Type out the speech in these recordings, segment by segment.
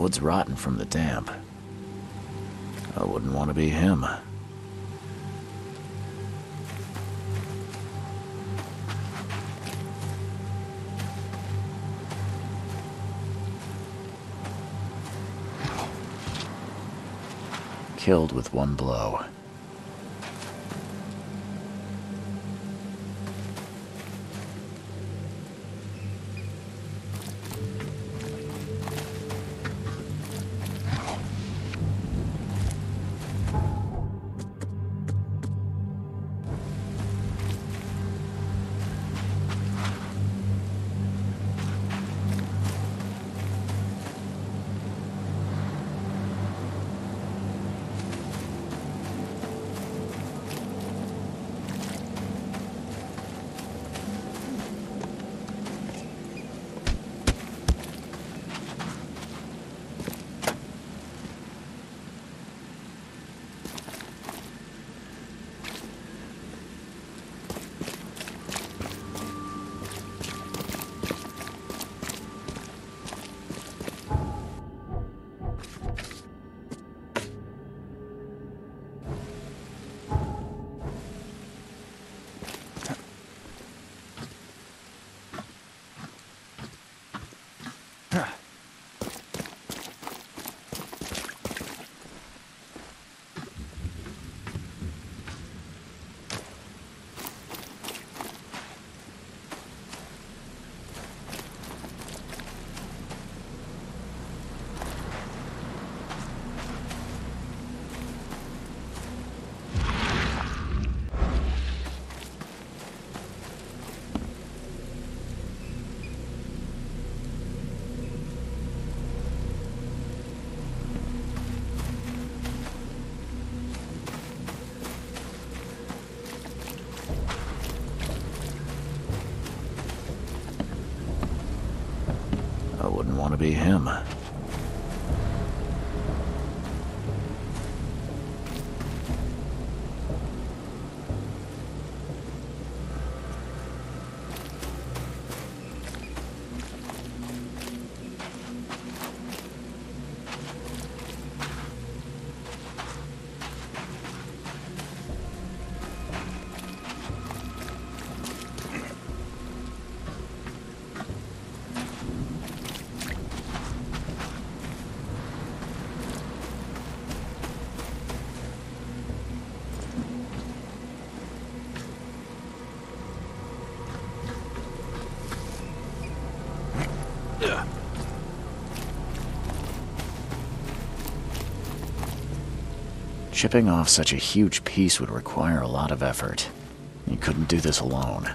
wood's rotten from the damp. I wouldn't want to be him. Killed with one blow. I wouldn't want to be him. Chipping off such a huge piece would require a lot of effort. You couldn't do this alone.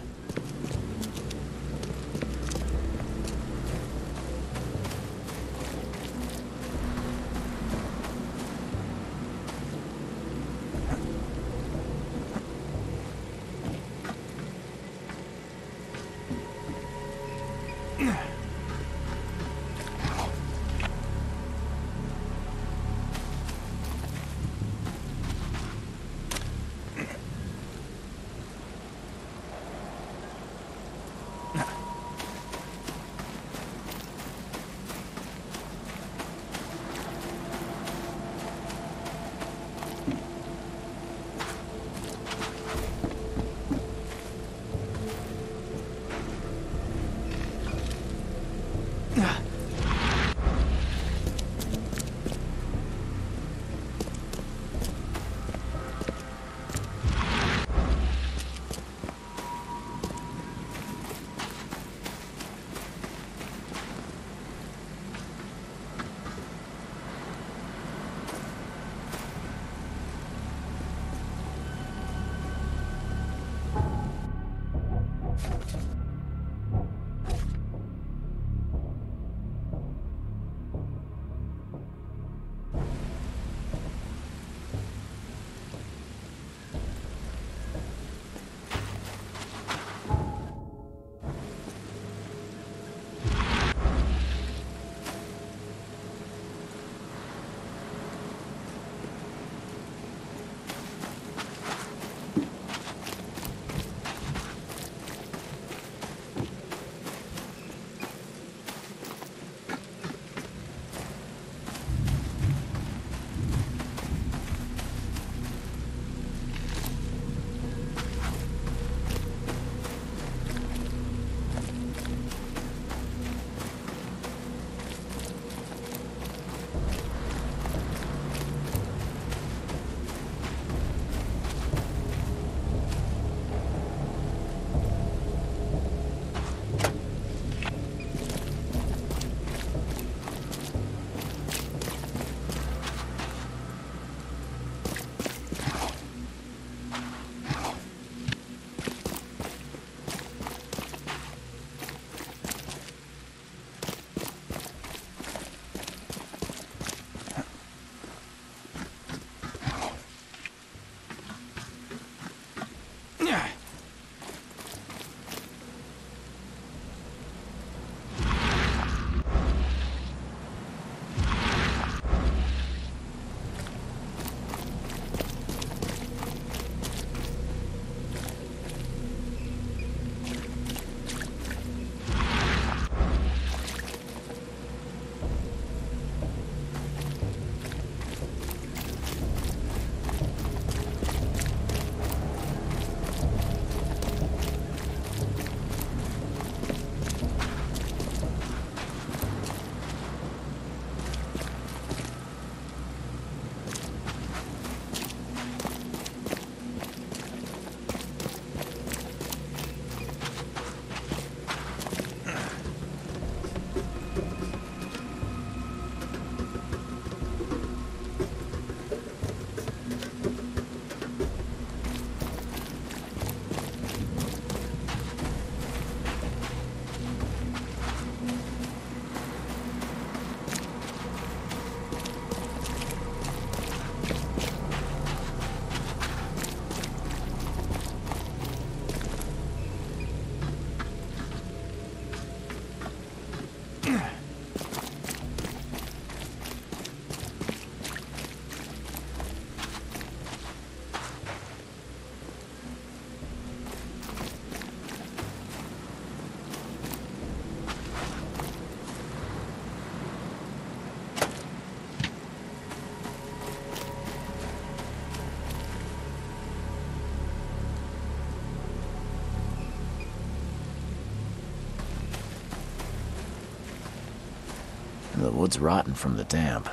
wood's rotten from the damp.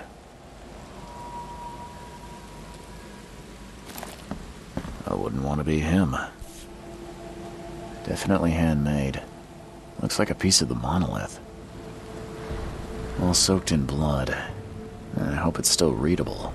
I wouldn't want to be him. Definitely handmade. Looks like a piece of the monolith. All soaked in blood. I hope it's still readable.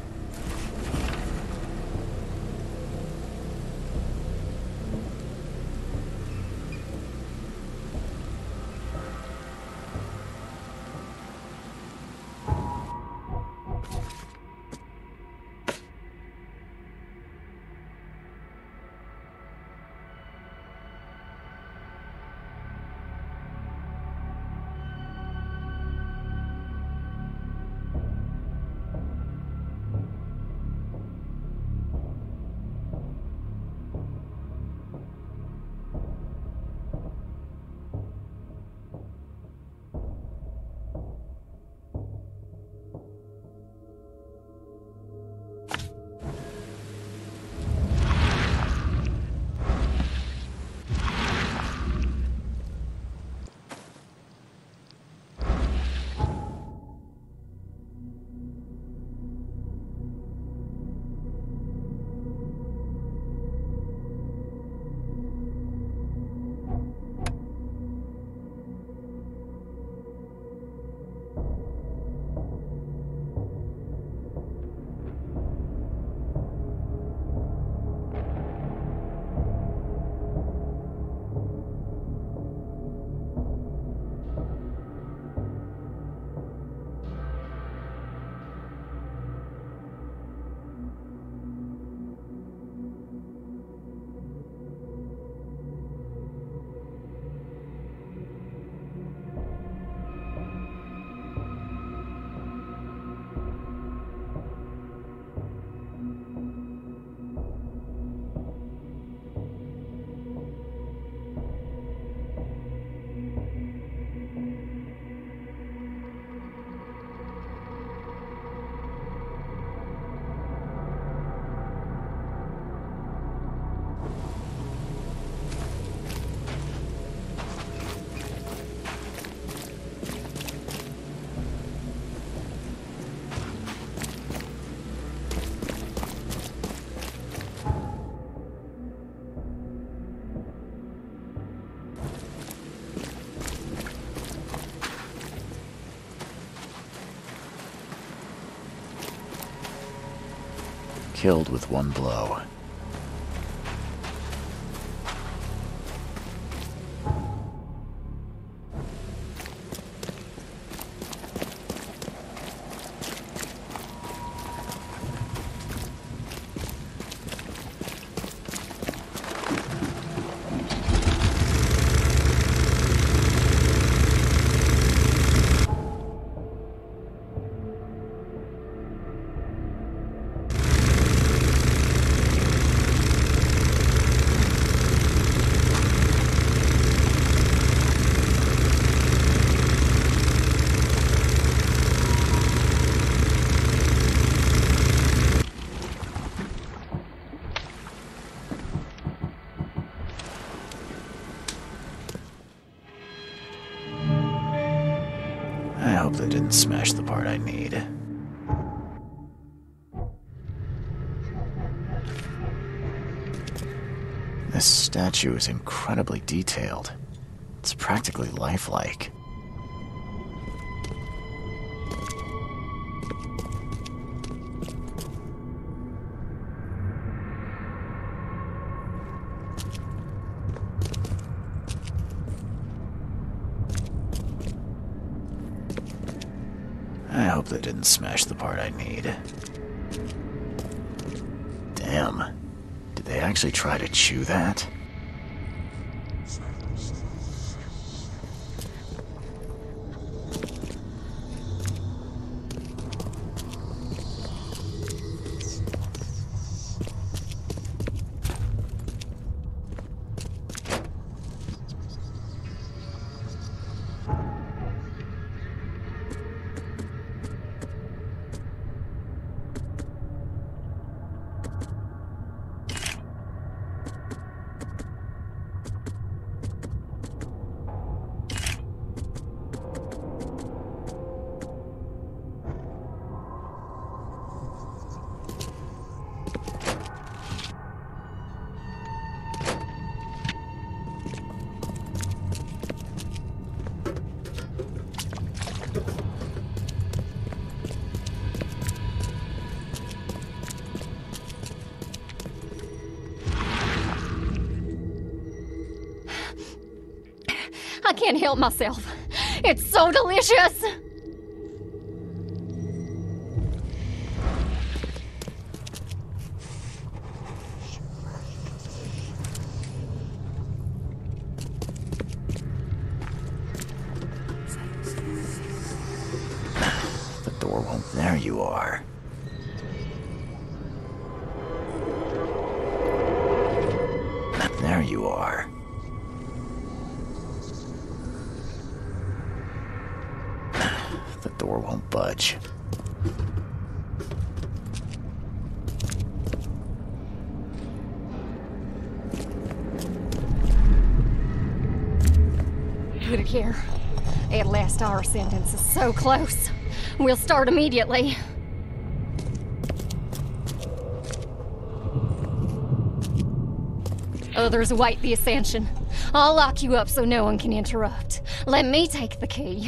Killed with one blow. I hope they didn't smash the part I need. This statue is incredibly detailed. It's practically lifelike. I hope they didn't smash the part I need. Damn. Did they actually try to chew that? I can't help myself. It's so delicious! The door won't... There you are. There you are. The door won't budge. Good care. At last, our sentence is so close. We'll start immediately. Others await the ascension. I'll lock you up so no one can interrupt. Let me take the key.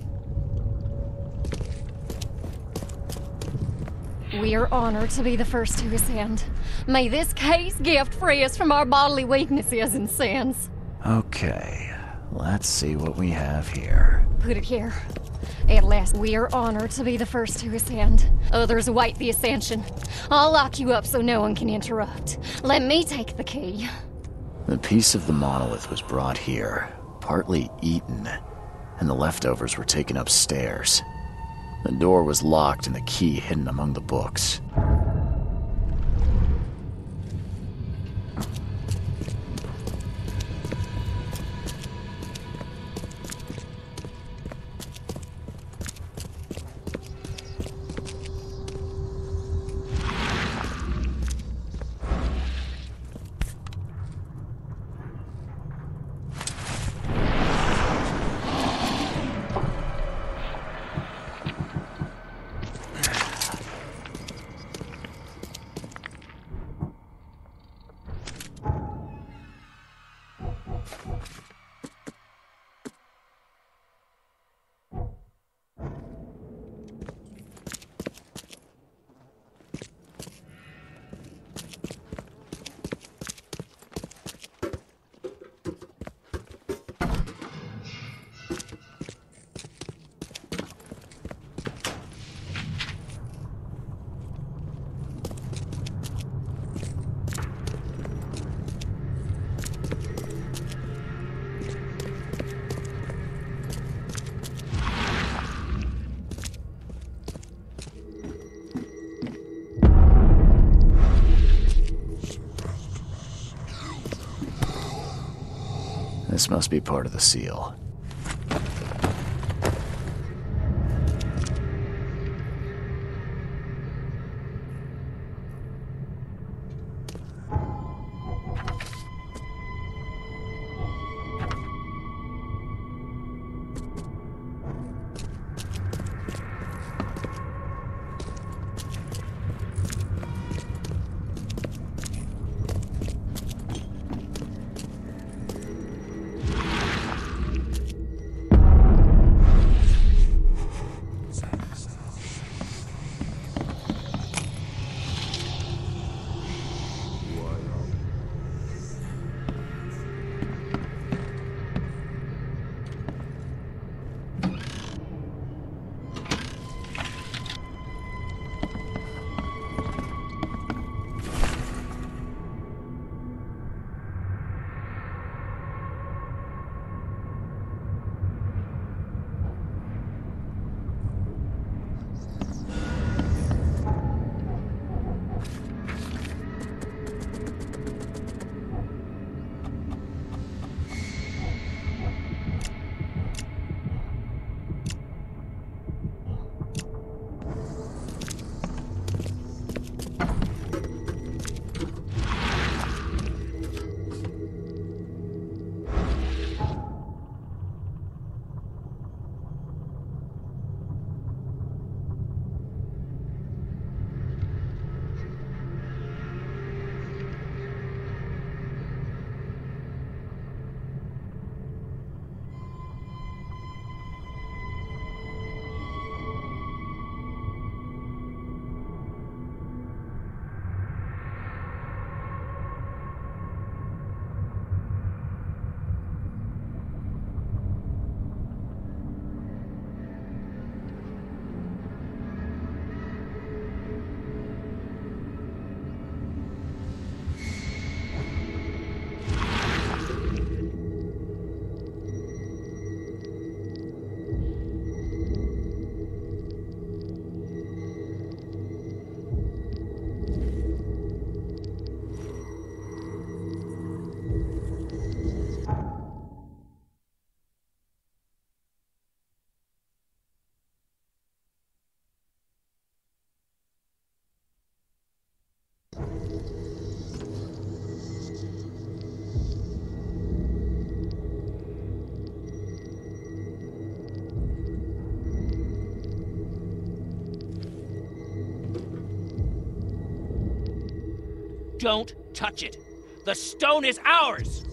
We are honored to be the first to ascend. May this case gift free us from our bodily weaknesses and sins. Okay, let's see what we have here. Put it here. At last, we are honored to be the first to ascend. Others await the ascension. I'll lock you up so no one can interrupt. Let me take the key. The piece of the monolith was brought here, partly eaten, and the leftovers were taken upstairs. The door was locked and the key hidden among the books. This must be part of the seal. Don't touch it. The stone is ours!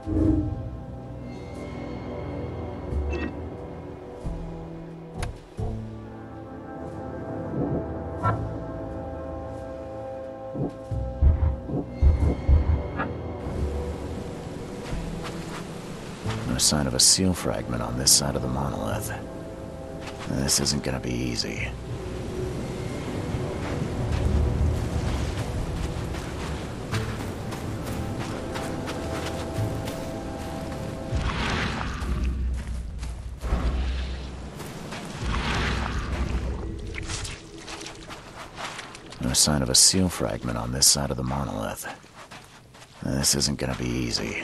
No sign of a seal fragment on this side of the monolith. This isn't gonna be easy. No sign of a seal fragment on this side of the monolith. This isn't gonna be easy.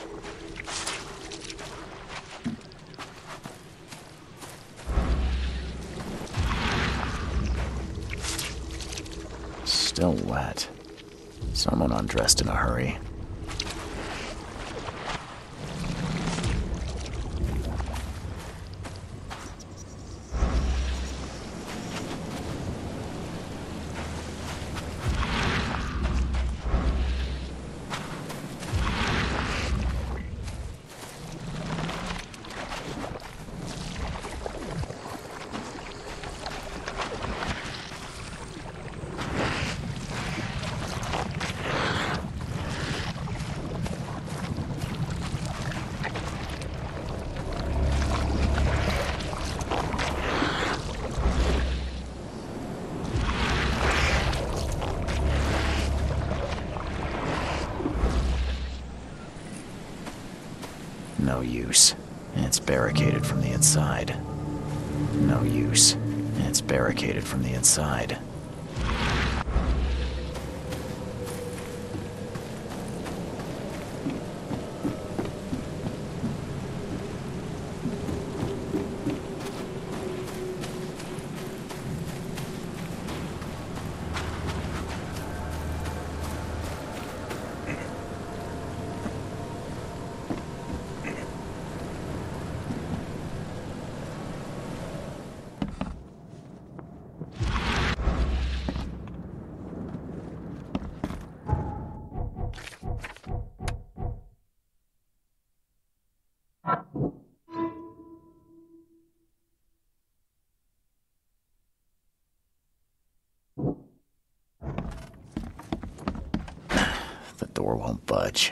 Still wet. Someone undressed in a hurry. No use. It's barricaded from the inside. No use. It's barricaded from the inside. The door won't budge.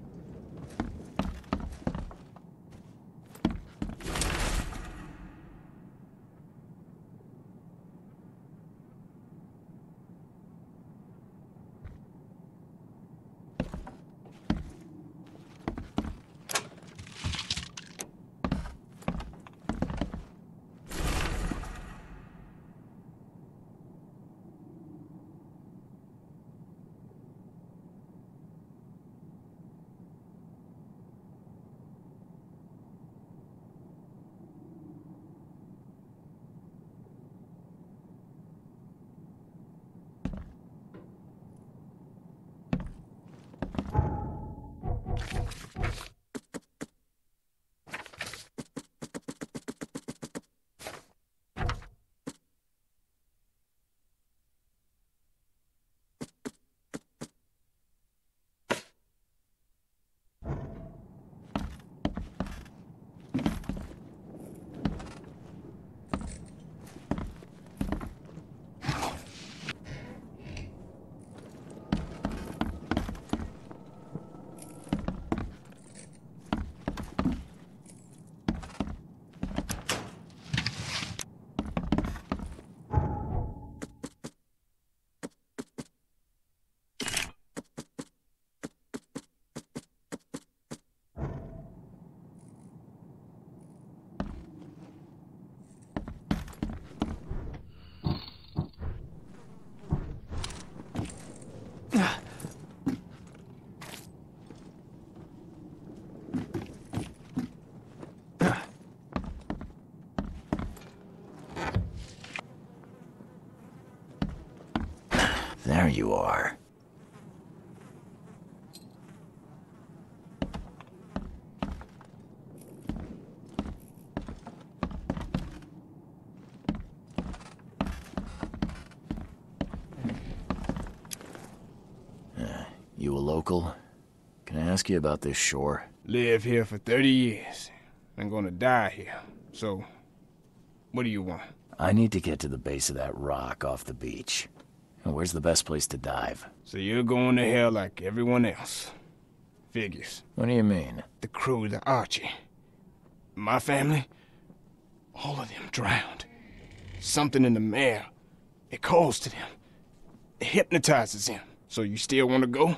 There you are. You a local? Can I ask you about this shore? Live here for 30 years. I'm gonna die here. So, what do you want? I need to get to the base of that rock off the beach. And where's the best place to dive? So you're going to hell like everyone else. Figures. What do you mean? The crew, the Archie. My family, all of them drowned. Something in the mare, it calls to them. It hypnotizes them. So you still want to go?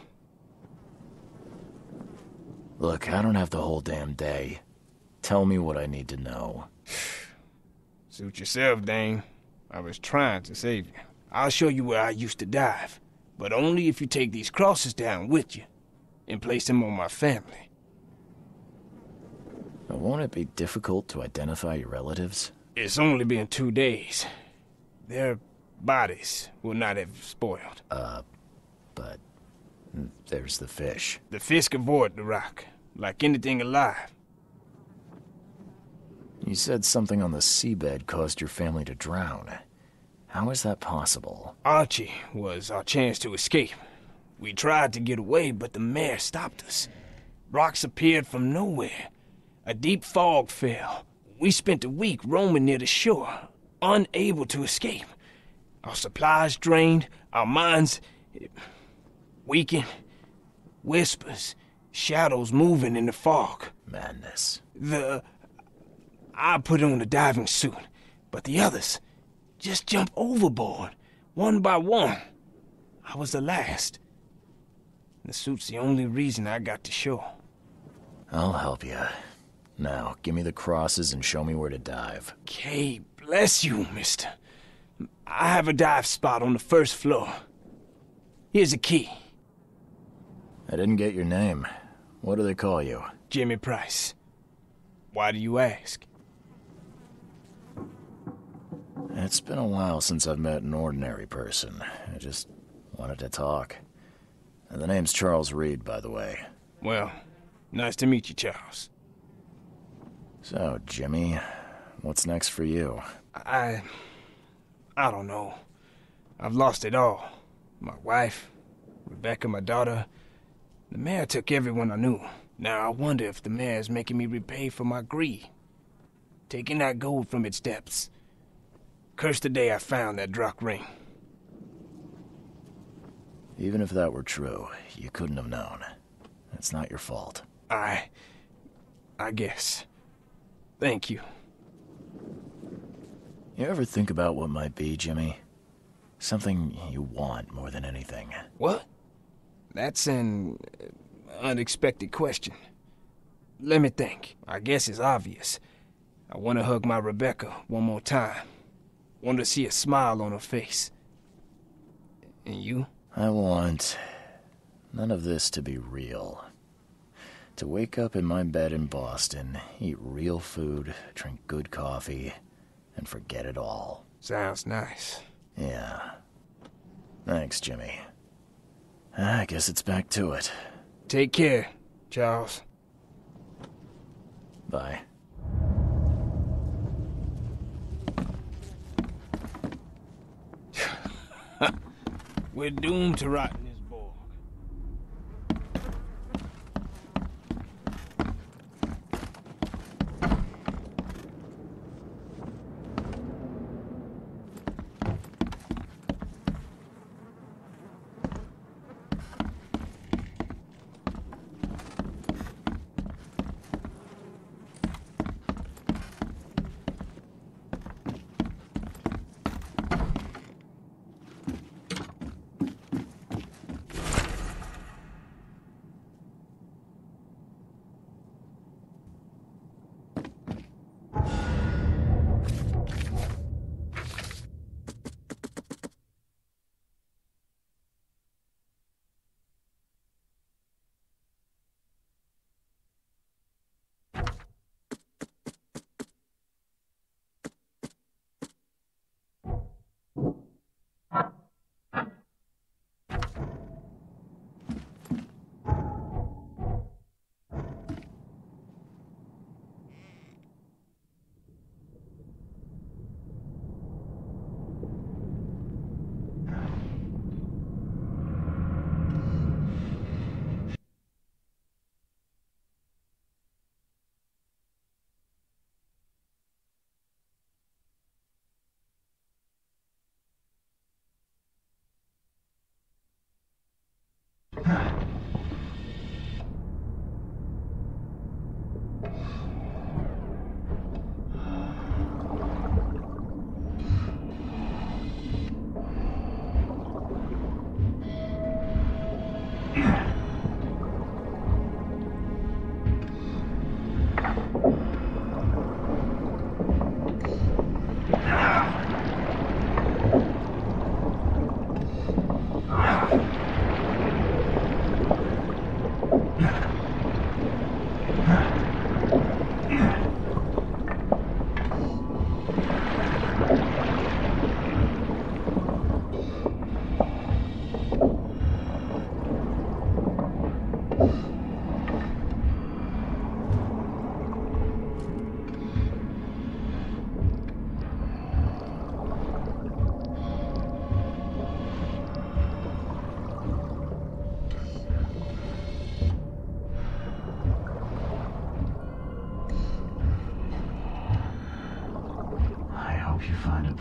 Look, I don't have the whole damn day. Tell me what I need to know. Suit yourself, Dane. I was trying to save you. I'll show you where I used to dive, but only if you take these crosses down with you and place them on my family. But won't it be difficult to identify your relatives? It's only been 2 days. Their bodies will not have spoiled. But there's the fish. The fish avoid the rock, like anything alive. You said something on the seabed caused your family to drown. How is that possible? Archie was our chance to escape. We tried to get away, but the mare stopped us. Rocks appeared from nowhere. A deep fog fell. We spent a week roaming near the shore, unable to escape. Our supplies drained, our minds weakened. Whispers, shadows moving in the fog. Madness. I put on a diving suit, but the others just jumped overboard, one by one. I was the last. The suit's the only reason I got to shore. I'll help you. Now, give me the crosses and show me where to dive. Okay, bless you, mister. I have a dive spot on the first floor. Here's a key. I didn't get your name. What do they call you? Jimmy Price. Why do you ask? It's been a while since I've met an ordinary person. I just wanted to talk. And the name's Charles Reed, by the way. Well, nice to meet you, Charles. So, Jimmy, what's next for you? I don't know. I've lost it all. My wife, Rebecca, my daughter. The mayor took everyone I knew. Now I wonder if the mayor's making me repay for my greed. Taking that gold from its depths. Curse the day I found that Drock ring. Even if that were true, you couldn't have known. It's not your fault. I guess. Thank you. You ever think about what might be, Jimmy? Something you want more than anything. What? That's an unexpected question. Let me think. I guess it's obvious. I want to hug my Rebecca one more time. Want to see a smile on her face. And you? I want none of this to be real. To wake up in my bed in Boston, eat real food, drink good coffee, and forget it all. Sounds nice. Yeah. Thanks, Jimmy. I guess it's back to it. Take care, Charles. Bye. We're doomed to rot in this borg.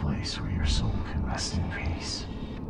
place where your soul can rest in peace.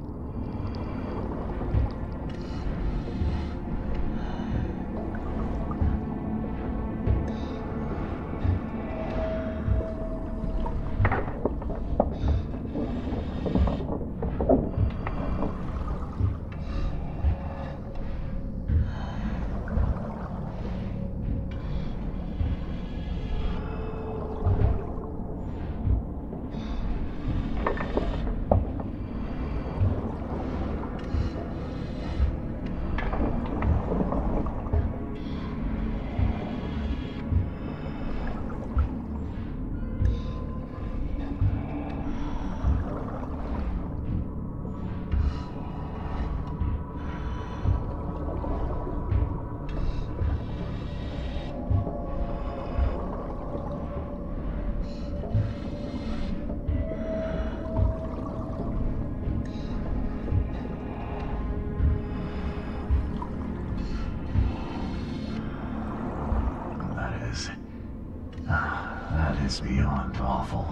That is beyond awful.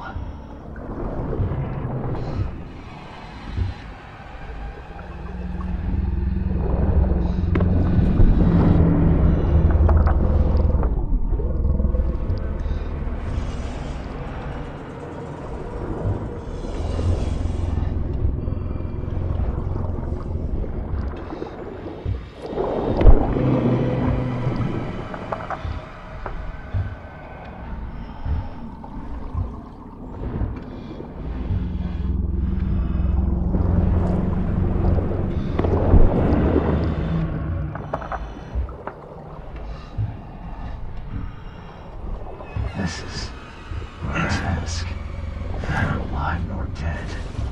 This is grotesque. Neither alive nor dead.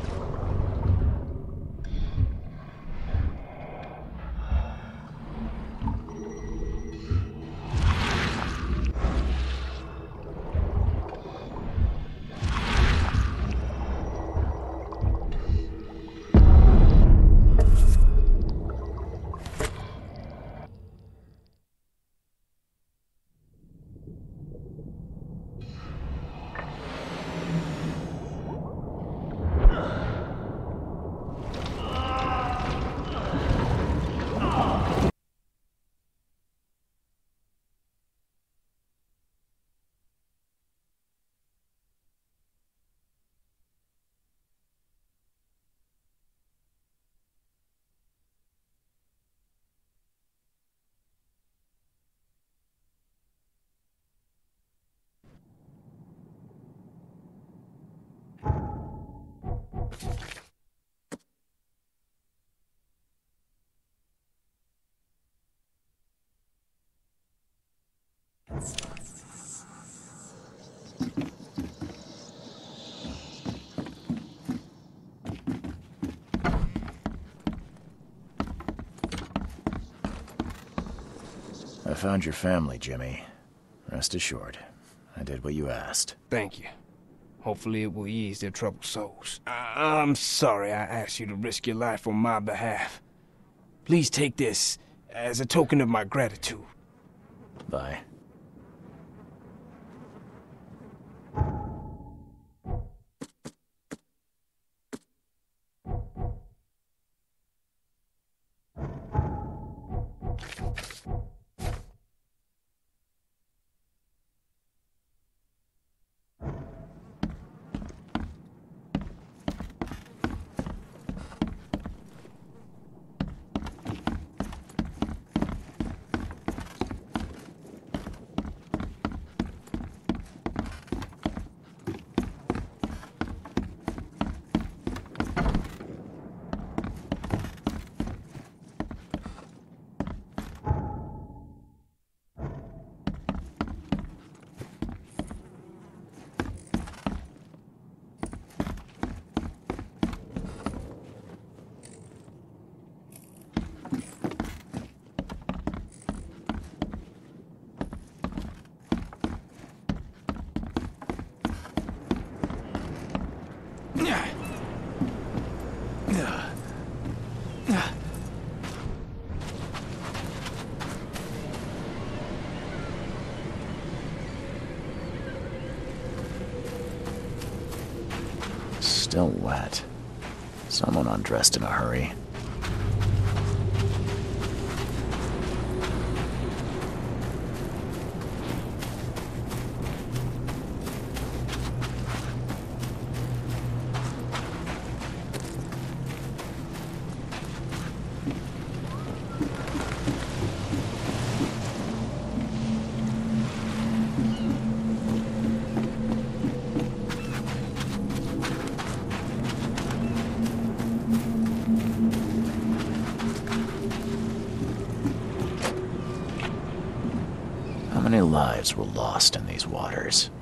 I found your family, Jimmy. Rest assured, I did what you asked. Thank you. Hopefully it will ease their troubled souls. I'm sorry I asked you to risk your life on my behalf. Please take this as a token of my gratitude. Bye. Still wet. Someone undressed in a hurry. How many lives were lost in these waters?